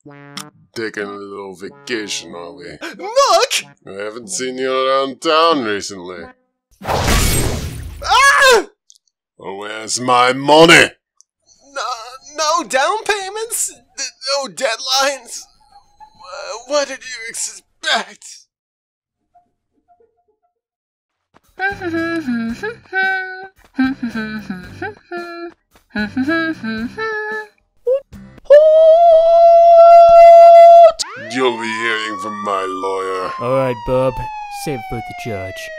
Taking a little vacation, are we? Nook! I haven't seen you around town recently. Ah! Oh, where's my money? No down payments? No deadlines? What did you expect? You'll be hearing from my lawyer. Alright, bub. Save it for the judge.